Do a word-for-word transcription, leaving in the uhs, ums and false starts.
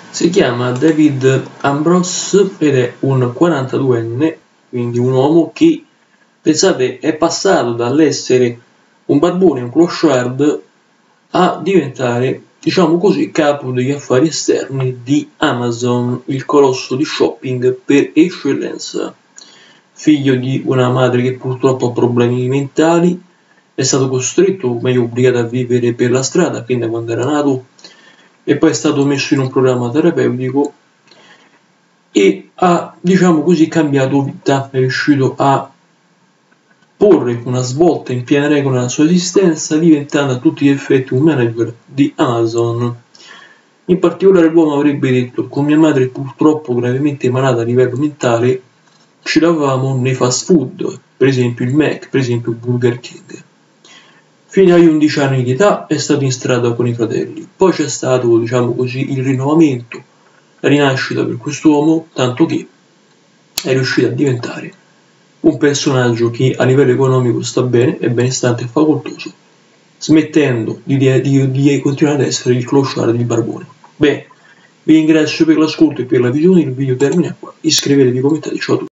Si chiama David Ambrose ed è un quarantaduenne, quindi un uomo che, pensate, è passato dall'essere un barbone, un clochard, a diventare, diciamo così, capo degli affari esterni di Amazon, il colosso di shopping per eccellenza. Figlio di una madre che purtroppo ha problemi mentali, è stato costretto, o meglio obbligato a vivere per la strada fin da quando era nato, e poi è stato messo in un programma terapeutico e ha, diciamo così, cambiato vita, è riuscito a porre una svolta in piena regola nella sua esistenza, diventando a tutti gli effetti un manager di Amazon. In particolare l'uomo avrebbe detto: con mia madre purtroppo gravemente malata a livello mentale ci lavavamo nei fast food, per esempio il Mac, per esempio il Burger King. Fino agli undici anni di età è stato in strada con i fratelli, poi c'è stato, diciamo così, il rinnovamento, la rinascita per quest'uomo, tanto che è riuscito a diventare un personaggio che a livello economico sta bene, è benestante e facoltoso, smettendo di, di, di continuare ad essere il clochard di barbone. Bene, vi ringrazio per l'ascolto e per la visione, il video termina qua, iscrivetevi, commentate, ciao a tutti.